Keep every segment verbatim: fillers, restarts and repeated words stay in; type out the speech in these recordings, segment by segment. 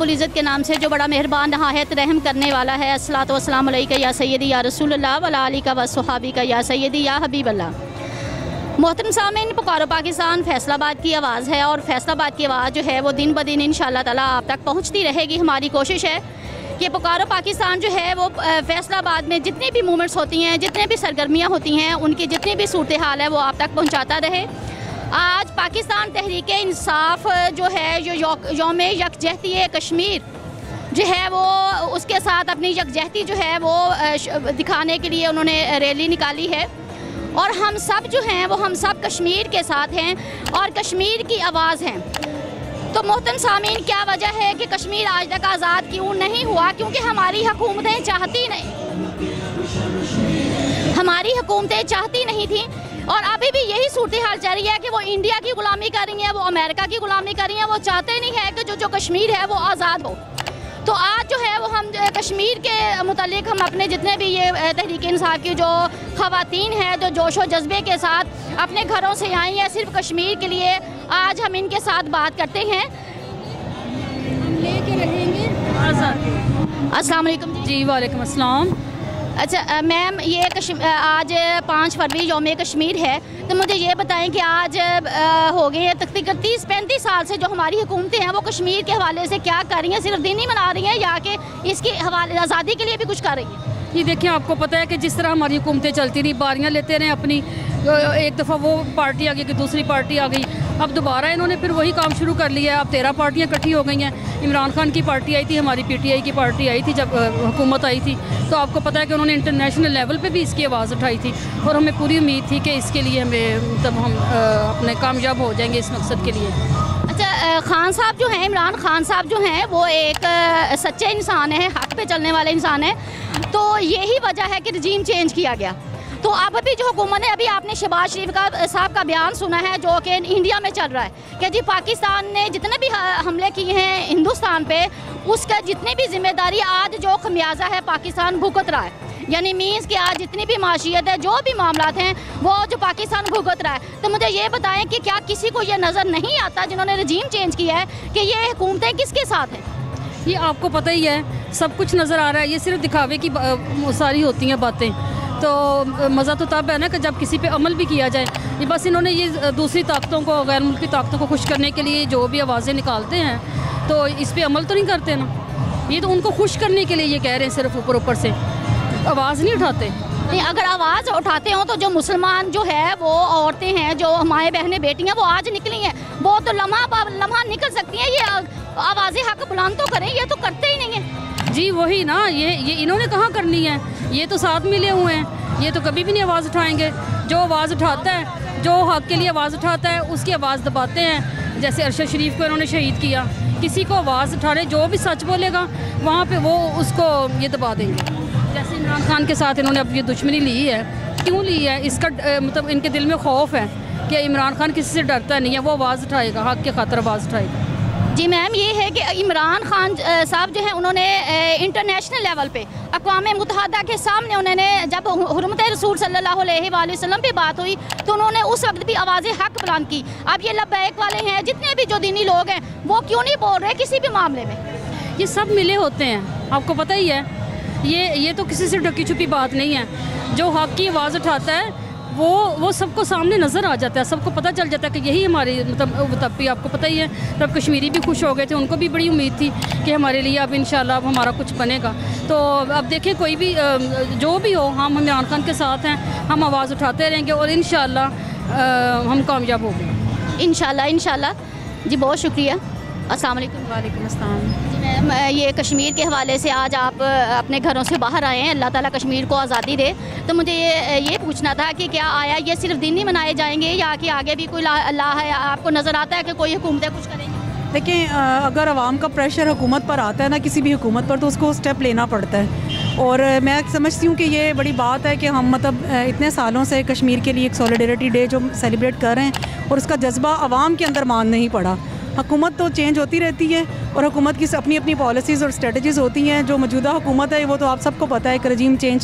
रब्बुल इज़्ज़त के नाम से जो बड़ा मेहरबान नहायत रहम करने वाला है। अस्सलातु वस्सलामु अलैका या सय्यदी या रसूलल्लाह वला आलिका व सहाबिका या सय्यदी या हबीबल्लाह। मोहतरम सामीन, पुकारो पाकिस्तान फैसलाबाद की आवाज़ है और फैसलाबाद की आवाज़ जो है वो दिन ब दिन इंशाअल्लाह ताला आप तक पहुँचती रहेगी। हमारी कोशिश है कि पुकारो पाकिस्तान जो है वो फैसलाबाद में जितनी भी मूवमेंट्स होती हैं, जितने भी सरगर्मियाँ होती हैं, उनकी जितनी भी सूरत हाल है वो आप तक पहुँचाता रहे। आज पाकिस्तान तहरीक इंसाफ जो है जो यौम यकजहती कश्मीर जो है वो उसके साथ अपनी यकजहती जो है वो दिखाने के लिए उन्होंने रैली निकाली है और हम सब जो हैं वो हम सब कश्मीर के साथ हैं और कश्मीर की आवाज़ हैं। तो मोहतरम सामीन, क्या वजह है कि कश्मीर आज तक आज़ाद क्यों नहीं हुआ? क्योंकि हमारी हुकूमतें चाहती नहीं हमारी हुकूमतें चाहती नहीं थी और अभी भी यही सूरत हाल चल रही है कि वो इंडिया की ग़ुलामी कर रही हैं, वो अमेरिका की ग़ुलामी कर रही हैं। वो चाहते नहीं है कि जो जो कश्मीर है वो आज़ाद हो। तो आज जो है वो हम जो है कश्मीर के मुतालिक हम अपने जितने भी ये तहरीक इंसाफ की जो ख़वातीन हैं जो जोशो जज्बे के साथ अपने घरों से आई हैं सिर्फ कश्मीर के लिए, आज हम इनके साथ बात करते हैं। लेके रहेंगे अस्सलाम वालेकुम जी। वालेकुम अस्सलाम। अच्छा मैम, ये आज पाँच फरवरी यौम कश्मीर है, तो मुझे ये बताएं कि आज आ, हो गए हैं तकरीबन तीस पैंतीस साल से जो हमारी हुकूमतें हैं वो कश्मीर के हवाले से क्या कर रही हैं? सिर्फ दिन ही मना रही हैं या कि इसकी हवाले आज़ादी के लिए भी कुछ कर रही हैं? ये देखिए, आपको पता है कि जिस तरह हमारी हुकूमतें चलती रही, बारियाँ लेते रहे अपनी, एक दफ़ा वो पार्टी आ गई कि दूसरी पार्टी आ गई, अब दोबारा इन्होंने फिर वही काम शुरू कर लिया है। अब तेरह पार्टियाँ इकट्ठी हो गई हैं। इमरान खान की पार्टी आई थी, हमारी पीटीआई की पार्टी आई थी जब हुकूमत आई थी, तो आपको पता है कि उन्होंने इंटरनेशनल लेवल पे भी इसकी आवाज़ उठाई थी और हमें पूरी उम्मीद थी कि इसके लिए हमें तब हम अपने कामयाब हो जाएंगे इस मकसद के लिए। अच्छा, खान साहब जो हैं, इमरान खान साहब जो हैं वो एक सच्चे इंसान है, हक पे चलने वाले इंसान है, तो यही वजह है कि रजीम चेंज किया गया। तो अब अभी जो हुकूमत है, अभी आपने शहबाज शरीफ का साहब का बयान सुना है जो कि इंडिया में चल रहा है कि जी पाकिस्तान ने जितने भी हमले किए हैं हिंदुस्तान पे, उसका जितनी भी जिम्मेदारी आज जो खमियाजा है पाकिस्तान भुगत रहा है। यानी मीन्स कि आज जितनी भी माशियत है, जो भी मामला हैं, वो जो पाकिस्तान भुगत रहा है। तो मुझे ये बताएं कि क्या किसी को ये नज़र नहीं आता जिन्होंने रजीम चेंज किया है कि ये हुकूमतें किसके साथ हैं? ये आपको पता ही है, सब कुछ नज़र आ रहा है। ये सिर्फ दिखावे की सारी होती हैं बातें, तो मज़ा तो तब है ना कि जब किसी पे अमल भी किया जाए। ये बस इन्होंने ये दूसरी ताकतों को, गैर मुल्की ताकतों को खुश करने के लिए जो भी आवाज़ें निकालते हैं, तो इस पर अमल तो नहीं करते ना। ये तो उनको खुश करने के लिए ये कह रहे हैं, सिर्फ ऊपर ऊपर से आवाज़ नहीं उठाते। नहीं, अगर आवाज़ उठाते हो तो जो मुसलमान जो है वो औरतें हैं, जो हमारे बहनें बेटियां वो आज निकली हैं, वो तो लम्हा लम्हा निकल सकती हैं। ये आवाज़ें हक बुलंद तो करें, ये तो करते ही नहीं है जी। वही ना, ये ये इन्होंने कहाँ करनी है? ये तो साथ मिले हुए हैं, ये तो कभी भी नहीं आवाज़ उठाएंगे। जो आवाज़ उठाता है, जो हक के लिए आवाज़ उठाता है, उसकी आवाज़ दबाते हैं। जैसे अरशद शरीफ को इन्होंने शहीद किया, किसी को आवाज़ उठाने, जो भी सच बोलेगा वहाँ पे वो उसको ये दबा देंगे। जैसे इमरान खान के साथ इन्होंने अब ये दुश्मनी ली है, क्यों ली है? इसका मतलब इनके दिल में खौफ है कि इमरान खान किसी से डरता नहीं है, वो आवाज़ उठाएगा, हक के खातिर आवाज़ उठाएगा। जी मैम, ये है कि इमरान खान साहब जो है उन्होंने इंटरनेशनल लेवल पे अक़वाम मुत्तहिदा के सामने उन्होंने जब हुर्मत रसूल सल्लल्लाहु अलैहि वसल्लम पे बात हुई तो उन्होंने उस वक्त भी आवाज़ हक बुलंद की। अब ये लब्बैक वाले हैं, जितने भी जो दीनी लोग हैं, वो क्यों नहीं बोल रहे किसी भी मामले में? ये सब मिले होते हैं, आपको पता ही है। ये ये तो किसी से ढकी छुपी बात नहीं है। जो हक की आवाज़ उठाता है वो वो सबको सामने नज़र आ जाता है, सबको पता चल जाता है कि यही हमारी मतलब तब भी आपको पता ही है, तब कश्मीरी भी खुश हो गए थे, उनको भी बड़ी उम्मीद थी कि हमारे लिए अब इंशाल्लाह अब हमारा कुछ बनेगा। तो अब देखिए, कोई भी जो भी हो, हम इमरान खान के साथ हैं, हम आवाज़ उठाते रहेंगे और इंशाल्लाह हम कामयाब होंगे। इंशाल्लाह इंशाल्लाह जी, बहुत शुक्रिया। अस्सलाम वालेकुम। वालेकुम अस्सलाम। जी मैम, ये कश्मीर के हवाले से आज आप अपने घरों से बाहर आए हैं, अल्लाह ताला कश्मीर को आज़ादी दे, तो मुझे ये ये पूछना था कि क्या आया ये सिर्फ दिन ही मनाए जाएंगे या कि आगे भी कोई अल्लाह है, आपको नज़र आता है कि कोई हुकूमतें कुछ करेंगी? देखिए, अगर आवाम का प्रेशर हुकूमत पर आता है ना, किसी भी हुकूमत पर, तो उसको स्टेप लेना पड़ता है। और मैं समझती हूँ कि ये बड़ी बात है कि हम मतलब इतने सालों से कश्मीर के लिए एक सॉलिडेरिटी डे जो सेलिब्रेट कर रहे हैं और उसका जज्बा आवाम के अंदर मान नहीं पड़ा। हुकूमत तो चेंज होती रहती है और हुकूमत की अपनी अपनी पॉलिसीज़ और स्ट्रेटजीज़ होती हैं। जो मौजूदा हुकूमत है वो तो आप सबको पता है कि रजीम चेंज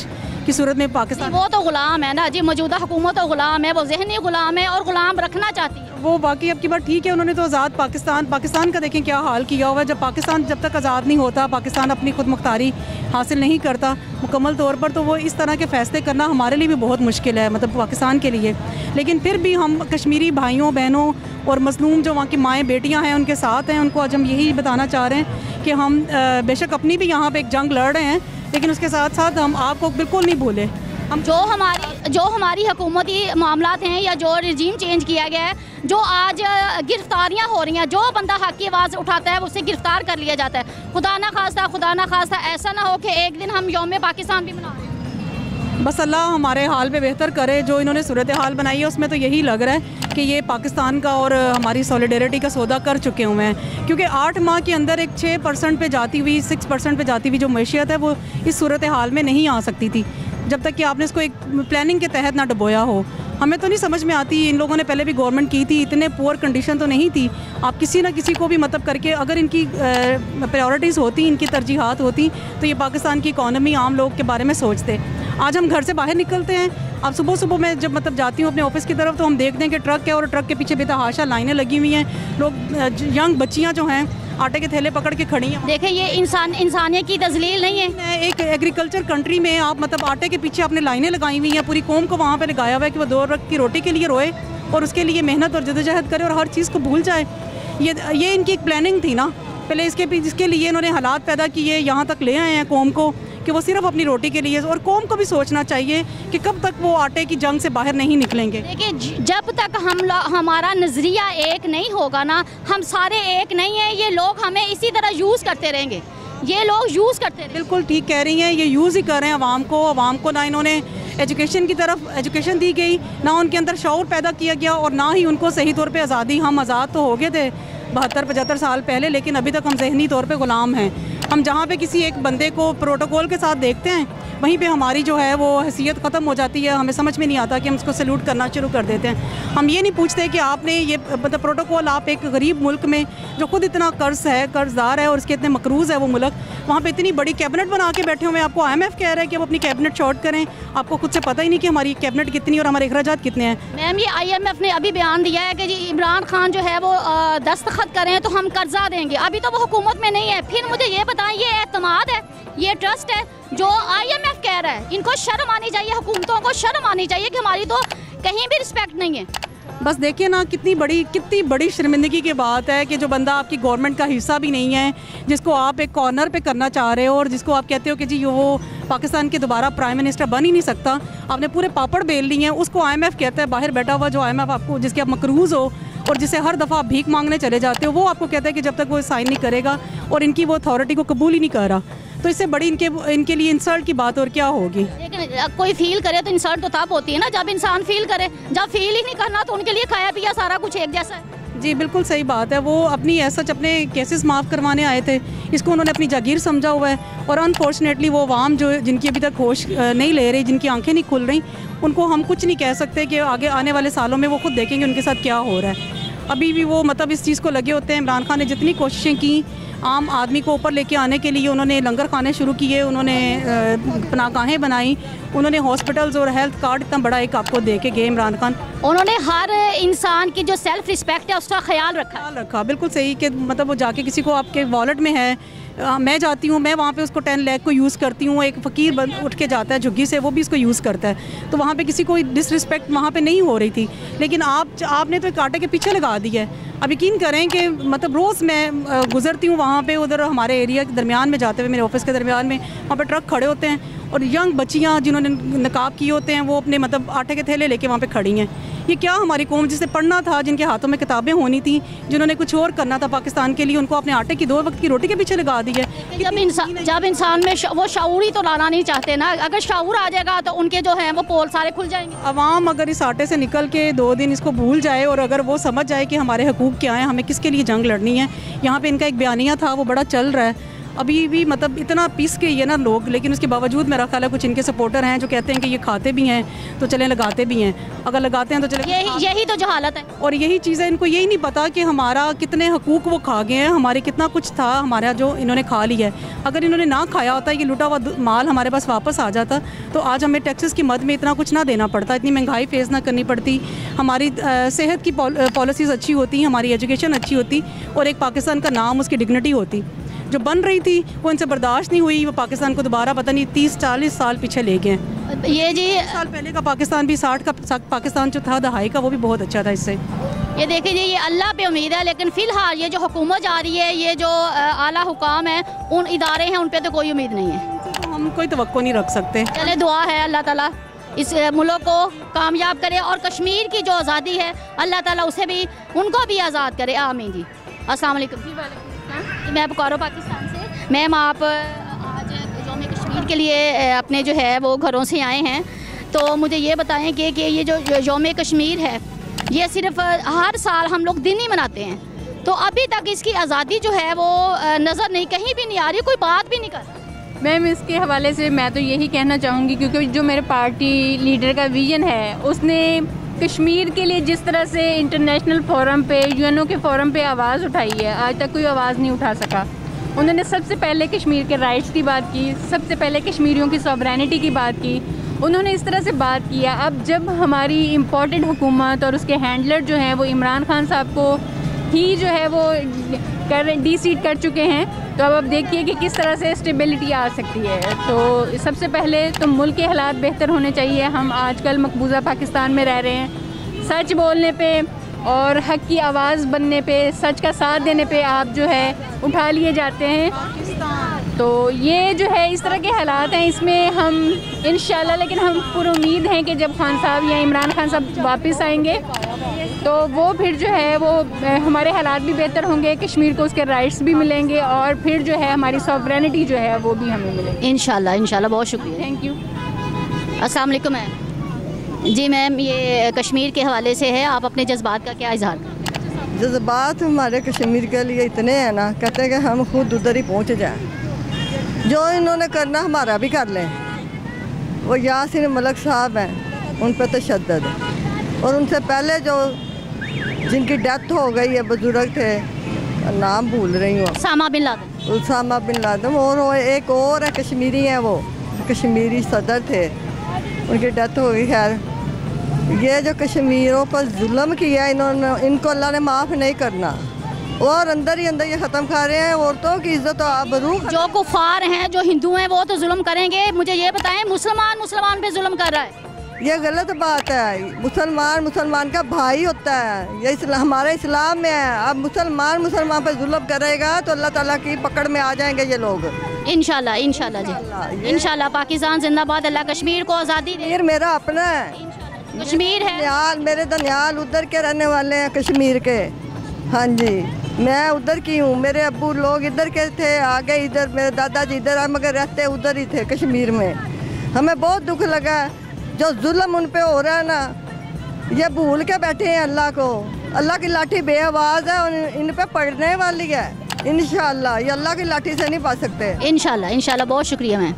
की सूरत में पाकिस्तान। वो तो गुलाम है ना जी, मौजूदा हुकूमत तो गुलाम है, वो जहनी गुलाम है और गुलाम रखना चाहती है वो। बाकी अब की बात ठीक है, उन्होंने तो आज़ाद पाकिस्तान पाकिस्तान का देखें क्या हाल किया हुआ है। जब पाकिस्तान जब तक आज़ाद नहीं होता, पाकिस्तान अपनी खुद मुख्तारी हासिल नहीं करता मुकम्मल तौर पर, तो वो इस तरह के फ़ैसले करना हमारे लिए भी बहुत मुश्किल है, मतलब पाकिस्तान के लिए। लेकिन फिर भी हम कश्मीरी भाइयों बहनों और मज़लूम जो वहाँ की माएँ बेटियाँ हैं उनके साथ हैं। उनको आज हम यही बताना चाह रहे हैं कि हम बेशक अपनी भी यहाँ पर एक जंग लड़ रहे हैं, लेकिन उसके साथ साथ हम आपको बिल्कुल नहीं भूलें। हम जो हमारी जो हमारी हुकूमती मामलात हैं या जो रजीम चेंज किया गया है, जो आज गिरफ्तारियां हो रही हैं, जो बंदा हक की आवाज़ उठाता है उसे गिरफ्तार कर लिया जाता है। खुदा ना खास्ता खुदा ना खास्ता ऐसा ना हो कि एक दिन हम यौम पाकिस्तान भी मना रहे हैं। बस अल्लाह हमारे हाल पे बेहतर करे। जो इन्होंने सूरत हाल बनाई है उसमें तो यही लग रहा है कि ये पाकिस्तान का और हमारी सॉलिडेरिटी का सौदा कर चुके हुए हैं, क्योंकि आठ माह के अंदर एक छः परसेंट पे जाती हुई सिक्स परसेंट पे जाती हुई जो मैशियत है वो इस सूरत हाल में नहीं आ सकती थी जब तक कि आपने इसको एक प्लानिंग के तहत ना डुबोया हो। हमें तो नहीं समझ में आती, इन लोगों ने पहले भी गवर्नमेंट की थी, इतने पुअर कंडीशन तो नहीं थी। आप किसी ना किसी को भी मतलब करके अगर इनकी प्रायोरिटीज़ होती, इनकी तरजीहात होती, तो ये पाकिस्तान की इकॉनमी आम लोग के बारे में सोचते। आज हम घर से बाहर निकलते हैं, अब सुबह सुबह मैं जब मतलब जाती हूँ अपने ऑफिस की तरफ, तो हम देखते हैं कि ट्रक है और ट्रक के पीछे बेतहाशा लाइनें लगी हुई हैं। लोग यंग बच्चियाँ जो हैं आटे के थैले पकड़ के खड़ी हैं। देखिए ये इंसान इंसानियत की तजलील नहीं है। एक एग्रीकल्चर कंट्री में आप मतलब आटे के पीछे आपने लाइनें लगाई हुई हैं, पूरी कौम को वहाँ पे लगाया हुआ है कि वो दो वक्त की रोटी के लिए रोए और उसके लिए मेहनत और जद्दोजहद करे और हर चीज़ को भूल जाए। ये ये इनकी एक प्लानिंग थी ना पहले, इसके इसके लिए इन्होंने हालात पैदा किए, यहाँ तक ले आए हैं कौम को कि वो सिर्फ अपनी रोटी के लिए। और कौम को भी सोचना चाहिए कि कब तक वो आटे की जंग से बाहर नहीं निकलेंगे। देखिए जब तक हम हमारा नज़रिया एक नहीं होगा ना, हम सारे एक नहीं हैं, ये लोग हमें इसी तरह यूज़ करते रहेंगे, ये लोग यूज़ करते रहेंगे। बिल्कुल ठीक कह रही हैं, ये यूज़ ही कर रहे हैं आवाम को। आवाम को ना इन्होंने एजुकेशन की तरफ एजुकेशन दी गई, ना उनके अंदर शऊर पैदा किया गया और ना ही उनको सही तौर पे आज़ादी। हम आज़ाद तो हो गए थे बहत्तर पचहत्तर साल पहले, लेकिन अभी तक हम जहनी तौर पे ग़ुलाम हैं। हम जहाँ पे किसी एक बंदे को प्रोटोकॉल के साथ देखते हैं, वहीं पे हमारी जो है वो हैसियत ख़त्म हो जाती है। हमें समझ में नहीं आता कि हम उसको सैल्यूट करना शुरू कर देते हैं। हम ये नहीं पूछते कि आपने ये मतलब प्रोटोकॉल, आप एक गरीब मुल्क में जो खुद इतना कर्ज है, कर्जदार है और उसके इतने मकरूज़ है वो मुल्क, वहाँ पे इतनी बड़ी कैबिनेट बना के बैठे हुए हैं। आपको आई एम एफ कह रहा है कि आप अपनी कैबिनेट शॉर्ट करें, आपको खुद से पता ही नहीं कि हमारी कैबिनेट कितनी और हमारे अखराजात कितने हैं। मैम ये आई एम एफ ने अभी बयान दिया है कि जी इमरान खान जो है वो दस्तखत करें तो हम कर्जा देंगे। अभी तो वो हुकूमत में नहीं है। फिर मुझे ये बताएं, ये एतमाद है, ये ट्रस्ट है जो आई एम एफ कह रहा है? इनको शर्म आनी चाहिए, हुकूमतों को शर्म आनी चाहिए कि हमारी तो कहीं भी रिस्पेक्ट नहीं है। बस देखिए ना कितनी बड़ी कितनी बड़ी शर्मिंदगी की बात है कि जो बंदा आपकी गवर्नमेंट का हिस्सा भी नहीं है, जिसको आप एक कॉर्नर पे करना चाह रहे हो और जिसको आप कहते हो कि जी वो पाकिस्तान के दोबारा प्राइम मिनिस्टर बन ही नहीं सकता, आपने पूरे पापड़ बेल लिए हैं, उसको आई एम एफ कहता है। बाहर बैठा हुआ जो आई एम एफ आपको जिसके आप मकरूज़ हो और जिसे हर दफ़ा आप भीख मांगने चले जाते हो, वो आपको कहता है कि जब तक वो साइन नहीं करेगा और इनकी वो अथॉरिटी को कबूल ही नहीं कर रहा, तो इससे बड़ी इनके इनके लिए इंसल्ट की बात और क्या होगी। लेकिन कोई फील करे तो इंसल्ट तो तब होती है ना जब इंसान फील करे। जब फील ही नहीं करना तो उनके लिए खाया पिया सारा कुछ एक जैसा है। जी बिल्कुल सही बात है। वो अपनी ऐसा अपने केसेस माफ़ करवाने आए थे, इसको उन्होंने अपनी जागीर समझा हुआ है। और अनफॉर्चुनेटली वो अवाम जो जिनकी अभी तक होश नहीं ले रही, जिनकी आंखें नहीं खुल रही, उनको हम कुछ नहीं कह सकते कि आगे आने वाले सालों में वो खुद देखेंगे उनके साथ क्या हो रहा है। अभी भी वो मतलब इस चीज़ को लगे होते हैं। इमरान खान ने जितनी कोशिशें की आम आदमी को ऊपर लेके आने के लिए, उन्होंने लंगर खाने शुरू किए, उन्होंने पनाहगाहें बनाई, उन्होंने हॉस्पिटल्स और हेल्थ कार्ड इतना बड़ा एक आपको दे के गए इमरान खान। उन्होंने हर इंसान की जो सेल्फ रिस्पेक्ट है उसका ख्याल रखा ख्याल रखा बिल्कुल सही कि मतलब वो जाके किसी को आपके वॉलेट में है, आ, मैं जाती हूँ, मैं वहाँ पे उसको टेन लाख को यूज़ करती हूँ, एक फ़कीर उठ के जाता है झुग्गी से, वो भी इसको यूज़ करता है, तो वहाँ पे किसी को डिसरिस्पेक्ट वहाँ पे नहीं हो रही थी। लेकिन आप आपने तो एक कांटे के पीछे लगा दिया है। अब यकीन करें कि मतलब रोज़ मैं गुजरती हूँ वहाँ पे, उधर हमारे एरिया के दरमियान में जाते हुए, मेरे ऑफिस के दरमियान में, वहाँ पे ट्रक खड़े होते हैं और यंग बच्चियाँ जिन्होंने नकाब किए होते हैं वो अपने मतलब आटे के थैले लेके वहाँ पे खड़ी हैं। ये क्या हमारी कौम जिसे पढ़ना था, जिनके हाथों में किताबें होनी थी, जिन्होंने कुछ और करना था पाकिस्तान के लिए, उनको अपने आटे की दो वक्त की रोटी के पीछे लगा दी है। जब इंसान जब इंसान में वो शऊर ही तो लाना नहीं चाहते ना, अगर शऊर आ जाएगा तो उनके जो हैं वो पोल सारे खुल जाएंगे। अवाम अगर इस आटे से निकल के दो दिन इसको भूल जाए और अगर वो समझ जाए कि हमारे हकूक़ क्या हैं, हमें किसके लिए जंग लड़नी है। यहाँ पर इनका एक बयानिया था वो बड़ा चल रहा है, अभी भी मतलब इतना पीस के ये ना लोग, लेकिन उसके बावजूद मेरा ख्याल है कुछ इनके सपोर्टर हैं जो कहते हैं कि ये खाते भी हैं तो चलें लगाते भी हैं, अगर लगाते हैं तो चले। यही यही तो जहालत है। और यही चीज़ है, इनको यही नहीं पता कि हमारा कितने हकूक़ वो खा गए हैं, हमारे कितना कुछ था हमारा जो इन्होंने खा लिया है। अगर इन्होंने ना खाया होता, ये लुटा हुआ माल हमारे पास वापस आ जाता तो आज हमें टैक्सेस की मद में इतना कुछ ना देना पड़ता, इतनी महंगाई फेस ना करनी पड़ती, हमारी सेहत की पॉलिसीज़ अच्छी होती, हमारी एजुकेशन अच्छी होती और एक पाकिस्तान का नाम, उसकी डिग्निटी होती जो बन रही थी वो इनसे बर्दाश्त नहीं हुई। वो पाकिस्तान को दोबारा पता नहीं तीस चालीस साल पीछे ले गए। ये जी साल पहले का पाकिस्तान भी साठ का पाकिस्तान जो था दहाई का, वो भी बहुत अच्छा था इससे। ये देखिए जी, ये अल्लाह पे उम्मीद है, लेकिन फ़िलहाल ये जो हुकूमत जा रही है, ये जो आला हुकाम है, उन इदारे हैं, उन पे तो कोई उम्मीद नहीं है, तो हम कोई तवक्को नहीं रख सकते। चले दुआ है अल्लाह ताला इस मुल्क को कामयाब करे और कश्मीर की जो आज़ादी है अल्लाह ताला उसे भी, उनको भी आज़ाद करे, आमीन जी। अस्सलाम वालेकुम जी। मैं पुकारो पाकिस्तान से। मैम, आप आज यौम कश्मीर के लिए अपने जो है वो घरों से आए हैं, तो मुझे ये बताएं कि, कि ये जो यौम कश्मीर है ये सिर्फ हर साल हम लोग दिन ही मनाते हैं, तो अभी तक इसकी आज़ादी जो है वो नज़र नहीं, कहीं भी नहीं आ रही, कोई बात भी नहीं कर रहा। मैम, इसके हवाले से मैं तो यही कहना चाहूँगी, क्योंकि जो मेरे पार्टी लीडर का विज़न है, उसने कश्मीर के लिए जिस तरह से इंटरनेशनल फोरम पे, यूएनओ के फोरम पे आवाज़ उठाई है, आज तक कोई आवाज़ नहीं उठा सका। उन्होंने सबसे पहले कश्मीर के राइट्स की बात की, सबसे पहले कश्मीरियों की सॉवरेनिटी की बात की, उन्होंने इस तरह से बात किया। अब जब हमारी इम्पोर्टेड हुकूमत और उसके हैंडलर जो हैं वो इमरान खान साहब को ही जो है वो कर डी सीट कर चुके हैं, तो अब अब देखिए कि किस तरह से स्टेबिलिटी आ सकती है। तो सबसे पहले तो मुल्क के हालात बेहतर होने चाहिए। हम आजकल मकबूजा पाकिस्तान में रह रहे हैं, सच बोलने पे और हक की आवाज़ बनने पे, सच का साथ देने पे आप जो है उठा लिए जाते हैं। तो ये जो है इस तरह के हालात हैं, इसमें हम इंशाल्लाह, लेकिन हम पूरी उम्मीद हैं कि जब खान साहब या इमरान खान साहब वापस आएंगे तो वो फिर जो है वो हमारे हालात भी बेहतर होंगे, कश्मीर को उसके राइट्स भी मिलेंगे और फिर जो है हमारी सॉवरेनिटी जो है वो भी हमें मिलेगी इंशाल्लाह। इंशाल्लाह, बहुत शुक्रिया, थैंक यू। अस्सलाम वालेकुम मैम। जी मैम, ये कश्मीर के हवाले से है, आप अपने जज्बात का क्या इजहार करें? जज्बात हमारे कश्मीर के लिए इतने हैं ना, कहते हैं कि हम खुद उधर ही पहुंच जाएं, जो इन्होंने करना हमारा भी कर लें। वो यासिन मलिक साहब हैं, उन पर तशद्दुद है, और उनसे पहले जो जिनकी डेथ हो गई है, बुजुर्ग थे, नाम भूल रही हूँ, Osama bin Laden. Osama bin Laden, और वो एक और है कश्मीरी हैं, वो कश्मीरी सदर थे, उनकी डेथ हो गई। खैर, ये जो कश्मीरों पर जुल्म किया इन्होंने, इनको अल्लाह ने माफ़ नहीं करना, और अंदर ही अंदर ये ख़त्म कर रहे हैं औरतों की इज्जत और आबरू। जो कुफार हैं, जो हिंदू हैं, वो तो जुल्म करेंगे। मुझे ये बताएं, मुसलमान मुसलमान पे जुल्म कर रहा है, ये गलत बात है। मुसलमान मुसलमान का भाई होता है, ये इस्लाम, हमारे इस्लाम में है। अब मुसलमान मुसलमान पर जुल्म करेगा तो अल्लाह ताला की पकड़ में आ जाएंगे ये लोग। इंशाल्लाह इंशाल्लाह जी, इंशाल्लाह। पाकिस्तान जिंदाबाद, अल्लाह कश्मीर को आज़ादी दे। मेरा अपना है कश्मीर है, दनियाल, मेरे दनियाल उधर के रहने वाले हैं, कश्मीर के। हाँ जी, मैं उधर की हूँ, मेरे अब्बू लोग इधर के थे, आगे इधर मेरे दादाजी इधर आए, मगर रहते उधर ही थे कश्मीर में। हमें बहुत दुख लगा जो जुल्म उन पे हो रहा है ना, ये भूल के बैठे हैं अल्लाह को। अल्लाह की लाठी बेआवाज़ है और इन पे पड़ने वाली है। इंशाल्लाह ये अल्लाह की लाठी से नहीं पा सकते। इंशाल्लाह इंशाल्लाह, बहुत शुक्रिया मैम।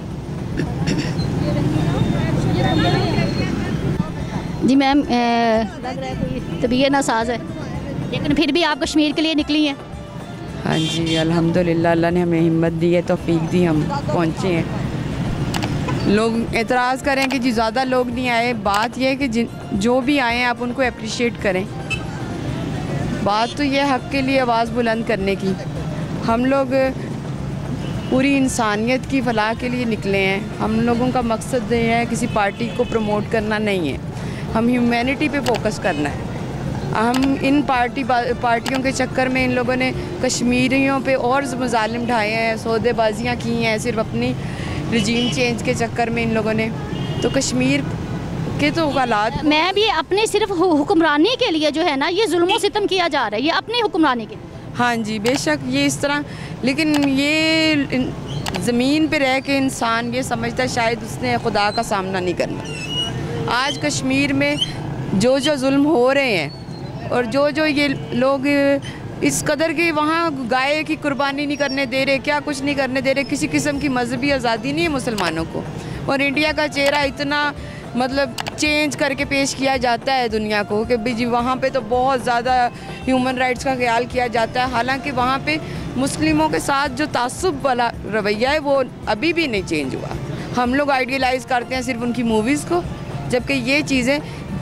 जी मैम, लग रहा है कोई तबीयत नासाज है, लेकिन फिर भी आप कश्मीर के लिए निकली हैं। हाँ जी, अल्हम्दुलिल्लाह, अल्लाह ने हमें हिम्मत दी है, तौफीक दी, हम पहुँचे हैं। लोग एतराज़ करें कि जी ज़्यादा लोग नहीं आए, बात यह है कि जिन जो भी आए हैं आप उनको अप्रिशिएट करें। बात तो ये हक़ के लिए आवाज़ बुलंद करने की। हम लोग पूरी इंसानियत की फलाह के लिए निकले हैं। हम लोगों का मकसद ये है किसी पार्टी को प्रमोट करना नहीं है, हम ह्यूमैनिटी पे फोकस करना है। हम इन पार्टी पार्टियों के चक्कर में इन लोगों ने कश्मीरियों पे और मज़ालिम ढाए हैं, सौदेबाजियाँ की हैं, सिर्फ अपनी रजीम चेंज के चक्कर में इन लोगों ने। तो कश्मीर के तो हालात, मैं भी अपने सिर्फ हुक्मरानी के लिए जो है ना ये जुल्म सितम किया जा रहा है, ये अपनी हुक्मरानी के लिए। हाँ जी, बेशक ये इस तरह, लेकिन ये ज़मीन पे रह के इंसान ये समझता है शायद उसने खुदा का सामना नहीं करना। आज कश्मीर में जो जो जुल्म हो रहे हैं और जो जो ये लोग इस कदर के वहाँ गाय की कुर्बानी नहीं करने दे रहे, क्या कुछ नहीं करने दे रहे, किसी किस्म की मजहबी आज़ादी नहीं है मुसलमानों को। और इंडिया का चेहरा इतना मतलब चेंज करके पेश किया जाता है दुनिया को कि भाई जी वहाँ पे तो बहुत ज़्यादा ह्यूमन राइट्स का ख्याल किया जाता है, हालांकि वहाँ पे मुस्लिमों के साथ जो तासुब वाला रवैया है वो अभी भी नहीं चेंज हुआ। हम लोग आइडियलाइज़ करते हैं सिर्फ उनकी मूवीज़ को, जबकि ये चीज़ें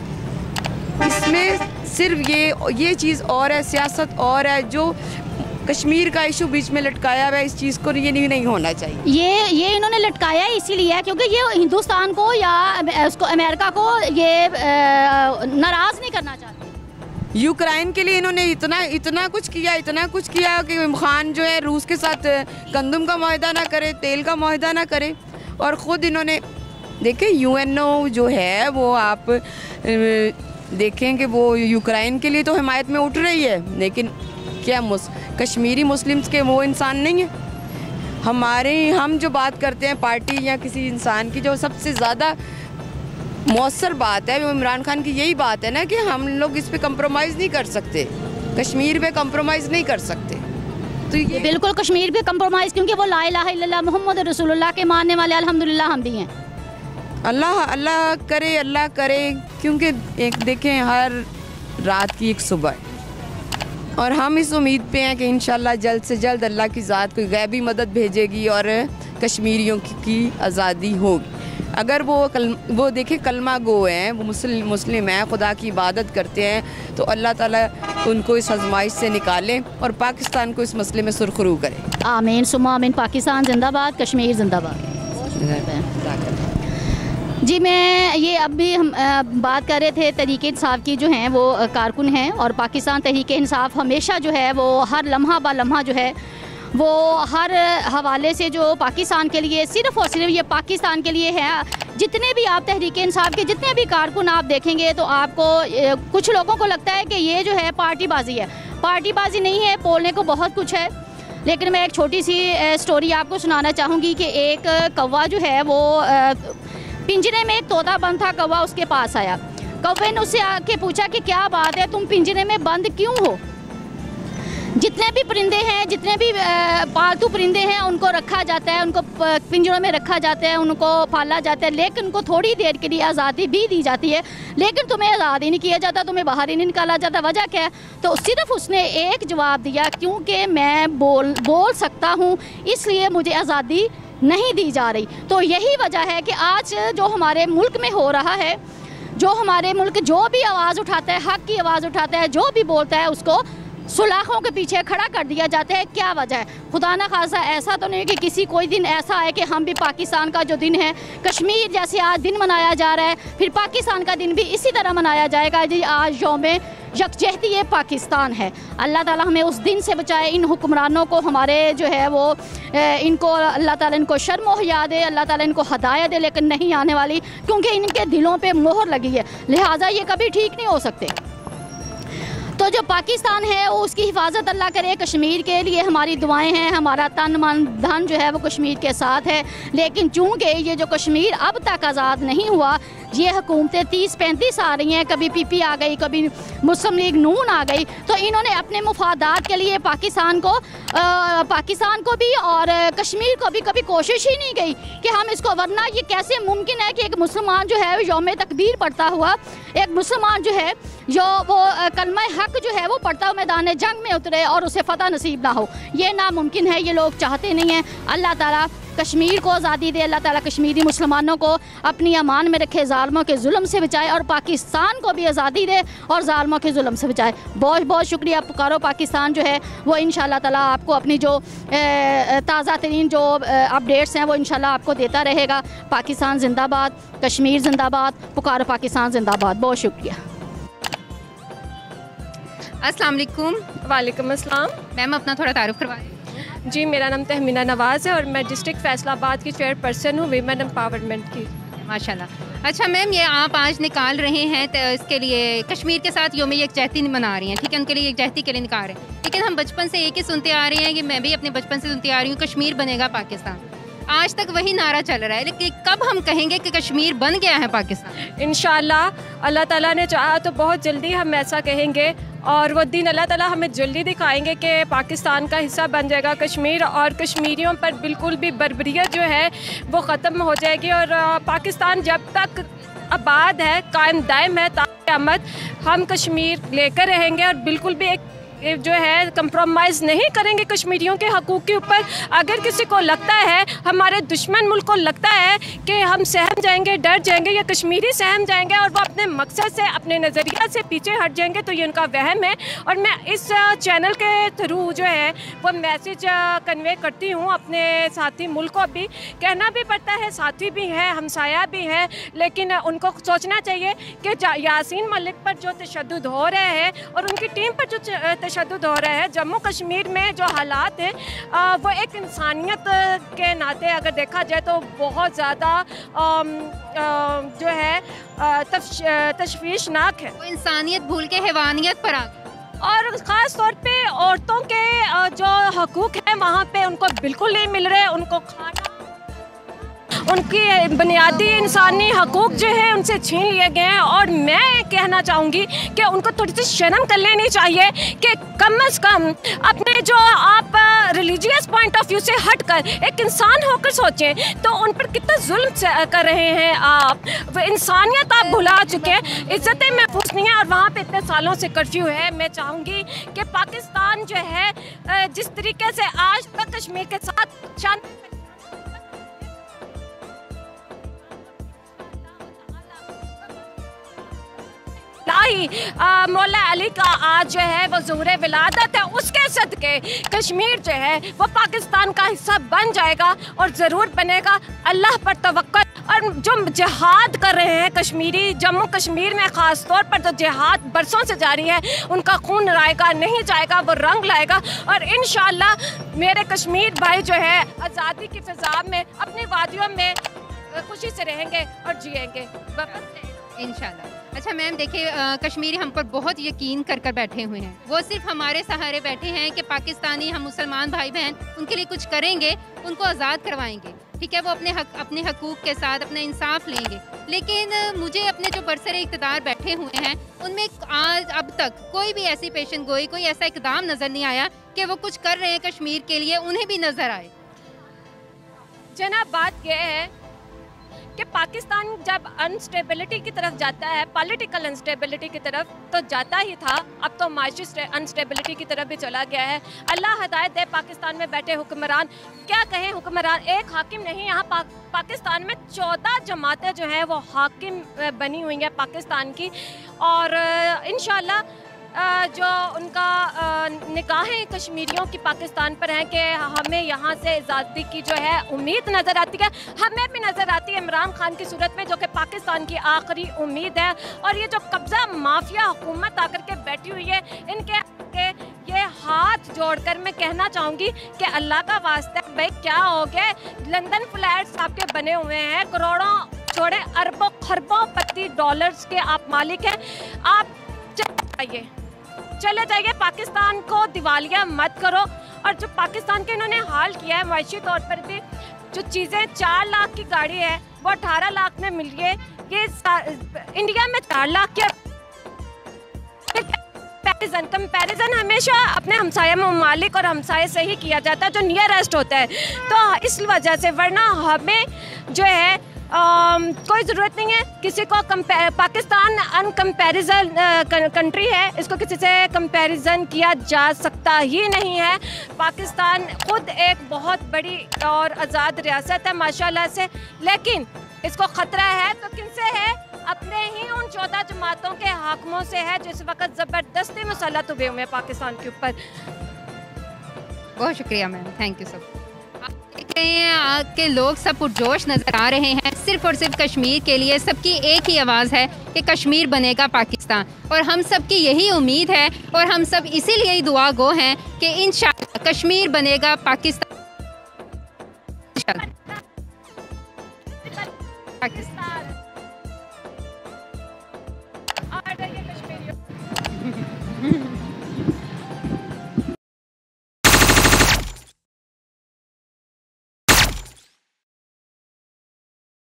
इसमें सिर्फ ये ये चीज़ और है, सियासत और है। जो कश्मीर का इशू बीच में लटकाया हुआ है, इस चीज़ को ये नहीं, नहीं होना चाहिए। ये ये इन्होंने लटकाया इसीलिए है क्योंकि ये हिंदुस्तान को या उसको अमेरिका को ये नाराज़ नहीं करना चाहते। यूक्रेन के लिए इन्होंने इतना इतना कुछ किया इतना कुछ किया कि खान जो है रूस के साथ गंदम का माहिदा ना करे, तेल का माहिदा ना करे। और ख़ुद इन्होंने देखें यूएनओ जो है वो आप देखें कि वो यूक्रेन के लिए तो हिमायत में उठ रही है, लेकिन क्या मुस कश्मीरी मुस्लिम्स के वो इंसान नहीं है। हमारे हम जो बात करते हैं पार्टी या किसी इंसान की, जो सबसे ज़्यादा मौसर बात है वो इमरान खान की यही बात है ना कि हम लोग इस पे कंप्रोमाइज़ नहीं कर सकते, कश्मीर पे कंप्रोमाइज़ नहीं कर सकते। तो ये बिल्कुल कश्मीर पे कंप्रोमाइज़, क्योंकि वो ला इलाहा इल्लल्लाह मोहम्मद रसूलुल्लाह के मानने वाले अल्हम्दुलिल्लाह हम भी हैं। अल्लाह अल्लाह करे अल्लाह करे, क्योंकि एक देखें हर रात की एक सुबह है और हम इस उम्मीद पे हैं कि इंशाल्लाह जल्द से जल्द अल्लाह की ज़ात कोई गैबी मदद भेजेगी और कश्मीरियों की, की आज़ादी होगी। अगर वो कल वो देखें कलमा गो हैं, वो मुस्लिम मुस्लिम हैं, खुदा की इबादत करते हैं, तो अल्लाह ताला उनको इस आजमाइश से निकाले और पाकिस्तान को इस मसले में सुरखरू करे। आमीन सुम्मा आमीन। पाकिस्तान जिंदाबाद, कश्मीर जिंदाबाद। जी मैं ये अब भी हम आ, बात कर रहे थे तहरीक इंसाफ की जो हैं वो कारकुन हैं और पाकिस्तान तहरीक इंसाफ हमेशा जो है वो हर लम्हा ब लम्हा जो है वो हर हवाले से जो पाकिस्तान के लिए सिर्फ़ और सिर्फ ये पाकिस्तान के लिए है। जितने भी आप तहरीक इंसाफ के जितने भी कारकुन आप देखेंगे तो आपको कुछ लोगों को लगता है कि ये जो है पार्टीबाजी है। पार्टीबाजी नहीं है, बोलने को बहुत कुछ है, लेकिन मैं एक छोटी सी स्टोरी आपको सुनाना चाहूँगी कि एक कौवा जो है वो पिंजरे में एक तोता बंद था। कौवा उसके पास आया, कौवे ने उससे आके पूछा कि क्या बात है, तुम पिंजरे में बंद क्यों हो? जितने भी परिंदे हैं, जितने भी पालतू परिंदे हैं उनको रखा जाता है, उनको पिंजरों में रखा जाता है, उनको पाला जाता है, लेकिन उनको थोड़ी देर के लिए आज़ादी भी दी जाती है, लेकिन तुम्हें आज़ाद ही नहीं किया जाता, तुम्हें बाहर ही नहीं निकाला जाता। वजह क्या है? तो सिर्फ उसने एक जवाब दिया, क्योंकि मैं बोल बोल सकता हूँ इसलिए मुझे आज़ादी नहीं दी जा रही। तो यही वजह है कि आज जो हमारे मुल्क में हो रहा है, जो हमारे मुल्क जो भी आवाज़ उठाता है, हक़ की आवाज़ उठाता है, जो भी बोलता है, उसको सुलाखों के पीछे खड़ा कर दिया जाता है। क्या वजह है? खुदा ना खासा ऐसा तो नहीं कि किसी कोई दिन ऐसा है कि हम भी पाकिस्तान का जो दिन है, कश्मीर जैसे आज दिन मनाया जा रहा है, फिर पाकिस्तान का दिन भी इसी तरह मनाया जाएगा। जी आज यौम यकजहती पाकिस्तान है। अल्लाह ताला हमें उस दिन से बचाए। इन हुक्मरानों को हमारे जो है वो इनको अल्लाह ताला इनको शर्म हया दे, अल्लाह ताला इनको हदायत दे, लेकिन नहीं आने वाली, क्योंकि इनके दिलों पे मोहर लगी है, लिहाजा ये कभी ठीक नहीं हो सकते। तो जो पाकिस्तान है वो उसकी हिफाजत अल्लाह करे। कश्मीर के लिए हमारी दुआएं हैं, हमारा तन मन धन जो है वो कश्मीर के साथ है। लेकिन चूँकि ये जो कश्मीर अब तक आज़ाद नहीं हुआ, ये हुकूमतें तीस पैंतीस आ रही हैं, कभी पी पी आ गई, कभी मुस्लिम लीग नून आ गई, तो इन्होंने अपने मुफादात के लिए पाकिस्तान को आ, पाकिस्तान को भी और कश्मीर को भी कभी कोशिश ही नहीं की कि हम इसको, वरना ये कैसे मुमकिन है कि एक मुसलमान जो है यौम तकबीर पढ़ता हुआ, एक मुसलमान जो है जो वो कलमा हक जो है वो पढ़ता हुआ मैदान जंग में उतरे और उसे फ़तह नसीब ना हो। ये नामुमकिन है, ये लोग चाहते नहीं हैं। अल्लाह ताला कश्मीर को आज़ादी दे, अल्लाह ताला कश्मीरी मुसलमानों को अपनी अमान में रखे, ज़ालिमों के जुल्म से बचाए, और पाकिस्तान को भी आज़ादी दे और ज़ालिमों के जुल्म से बचाए। बहुत बहुत शुक्रिया। पुकारो पाकिस्तान जो है वो इंशाअल्लाह ताला आपको अपनी जो ताज़ा तरीन जो अपडेट्स हैं वो इंशाअल्लाह आपको देता रहेगा। पाकिस्तान जिंदाबाद, कश्मीर जिंदाबाद, पुकारो पाकिस्तान जिंदाबाद। बहुत शुक्रिया। अस्सलाम वालेकुम। वालेकुम अस्सलाम। मैम अपना थोड़ा तारुफ करवा दें। जी मेरा नाम तहमीना नवाज़ है और मैं डिस्ट्रिक्ट फैसलाबाद की चेयरपर्सन हूँ वीमेन एम्पावरमेंट की। माशाल्लाह। अच्छा मैम, ये आप आज निकाल रहे हैं तो इसके लिए कश्मीर के साथ योम यकजहती मना रही हैं, ठीक है, उनके लिए यकजहती के लिए निकाल रहे हैं, लेकिन हम बचपन से एक ही सुनते आ रहे हैं कि मैं भी अपने बचपन से सुनती आ रही हूँ कश्मीर बनेगा पाकिस्तान। आज तक वही नारा चल रहा है, लेकिन कब हम कहेंगे कि कश्मीर बन गया है पाकिस्तान? इंशाअल्लाह अल्लाह ताला ने चाहा तो बहुत जल्दी हम ऐसा कहेंगे। और वो दिन अल्लाह ताला हमें जल्दी दिखाएंगे कि पाकिस्तान का हिस्सा बन जाएगा कश्मीर, और कश्मीरियों पर बिल्कुल भी बर्बरियत जो है वो ख़त्म हो जाएगी। और पाकिस्तान जब तक आबाद है, कायम दायम है, क़यामत हम कश्मीर लेकर रहेंगे और बिल्कुल भी एक जो है कंप्रोमाइज़ नहीं करेंगे कश्मीरियों के हकूक़ के ऊपर। अगर किसी को लगता है, हमारे दुश्मन मुल्क को लगता है कि हम सहम जाएंगे, डर जाएंगे या कश्मीरी सहम जाएंगे और वो अपने मकसद से, अपने नज़रिया से पीछे हट जाएंगे, तो ये उनका वहम है। और मैं इस चैनल के थ्रू जो है वो मैसेज कन्वे करती हूँ अपने साथी मुल्क को भी। कहना भी पड़ता है, साथी भी है, हमसाया भी है, लेकिन उनको सोचना चाहिए कि यासीन मलिक पर जो तशद्दुद हो रहे हैं और उनकी टीम पर जो तशद्दुद हो रहा है जम्मू कश्मीर में, जो हालात हैं वो एक इंसानियत के नाते अगर देखा जाए तो बहुत ज़्यादा जो है तशवीशनाक है। वो इंसानियत भूल के हैवानियत पर आ गई, और ख़ास तौर पे औरतों के जो हकूक़ हैं वहाँ पे उनको बिल्कुल नहीं मिल रहे। उनको खाना, उनकी बुनियादी इंसानी हकूक़ जो है उनसे छीन लिए गए हैं। और मैं कहना चाहूँगी कि उनको थोड़ी सी शर्म कर लेनी चाहिए कि कम अज़ कम अपने जो आप रिलीजियस पॉइंट ऑफ व्यू से हट कर एक इंसान होकर सोचें, तो उन पर कितना जुल्म कर रहे हैं आप। वो इंसानियत आप भुला चुके हैं, इज़्ज़तें महफूज नहीं है, और वहाँ पे इतने सालों से कर्फ्यू है। मैं चाहूँगी कि पाकिस्तान जो है जिस तरीके से आज तक कश्मीर के साथ शांति मौला अली का आज जो है वो ज़ुहूर विलादत है, उसके सदके कश्मीर जो है वो पाकिस्तान का हिस्सा बन जाएगा और ज़रूर बनेगा। अल्लाह पर तवक्कुल। और जो जिहाद कर रहे हैं कश्मीरी, जम्मू कश्मीर में ख़ास तौर पर जो जिहाद बरसों से जारी है, उनका खून रायगा नहीं जाएगा, वो रंग लाएगा। और इंशाअल्लाह मेरे कश्मीर भाई जो है आज़ादी की फ़िज़ा में अपनी वादियों में खुशी से रहेंगे और जिएंगे इंशाल्लाह। अच्छा मैम देखिए, कश्मीरी हम पर बहुत यकीन कर कर बैठे हुए हैं। वो सिर्फ हमारे सहारे बैठे हैं कि पाकिस्तानी हम मुसलमान भाई बहन उनके लिए कुछ करेंगे, उनको आज़ाद करवाएंगे, ठीक है, वो अपने हक अपने हकूक़ के साथ अपना इंसाफ लेंगे। लेकिन मुझे अपने जो बरसरे इक़्तिदार बैठे हुए हैं उनमें आज अब तक कोई भी ऐसी पेशन गोई, कोई ऐसा इक़दाम नज़र नहीं आया कि वो कुछ कर रहे हैं कश्मीर के लिए, उन्हें भी नज़र आए। जनाब बात यह है कि पाकिस्तान जब अनस्टेबिलिटी की तरफ जाता है, पॉलिटिकल अनस्टेबिलिटी की तरफ तो जाता ही था, अब तो माशी अनस्टेबिलिटी की तरफ भी चला गया है। अल्लाह हदायत दे पाकिस्तान में बैठे हुक्मरान, क्या कहें हुक्मरान, एक हाकिम नहीं, यहाँ पा, पाकिस्तान में चौदह जमातें जो हैं वो हाकिम बनी हुई हैं पाकिस्तान की। और इंशाअल्लाह जो उनका निगाहें कश्मीरियों की पाकिस्तान पर हैं कि हमें यहाँ से आज़ादी की जो है उम्मीद नज़र आती है, हमें भी नज़र आती है इमरान खान की सूरत में, जो कि पाकिस्तान की आखिरी उम्मीद है। और ये जो कब्ज़ा माफिया हुकूमत आकर के बैठी हुई है, इनके के ये हाथ जोड़कर मैं कहना चाहूँगी कि अल्लाह का वास्ता भाई क्या हो गया, लंदन फ्लैट्स आपके बने हुए हैं, करोड़ों छोड़े अरबों खरबों पति डॉलर्स के आप मालिक हैं, आप चले जाइए चले जाइए पाकिस्तान को दिवालिया मत करो। और जो पाकिस्तान के इन्होंने हाल किया है माशी तौर पर भी, जो चीज़ें चार लाख की गाड़ी है वो अठारह लाख में मिल रही है, ये इंडिया में चार लाख के कंपैरिजन कंपैरिजन हमेशा अपने हमसाया ममालिक और हमसाये से ही किया जाता है जो नियरेस्ट होता है, तो इस वजह से, वरना हमें जो है Um, कोई ज़रूरत नहीं है किसी को पाकिस्तान अनकम्पैरिजन कंट्री है, इसको किसी से कंपैरिजन किया जा सकता ही नहीं है। पाकिस्तान खुद एक बहुत बड़ी और आज़ाद रियासत है माशाल्लाह से, लेकिन इसको ख़तरा है तो किनसे है, अपने ही उन चौदह जमातों के हाकिमों से है जो इस वक्त ज़बरदस्ती मुसल्लत हुए हुए हैं पाकिस्तान के ऊपर। बहुत शुक्रिया मैम, थैंक यू सब। देख रहे हैं कि लोग सब पुरजोश नज़र आ रहे हैं, सिर्फ और सिर्फ कश्मीर के लिए सबकी एक ही आवाज़ है कि कश्मीर बनेगा पाकिस्तान, और हम सब की यही उम्मीद है और हम सब इसीलिए ही दुआ गो हैं कि इंशाअल्लाह कश्मीर बनेगा पाकिस्तान। पाकिस्तान और ये कश्मीरियों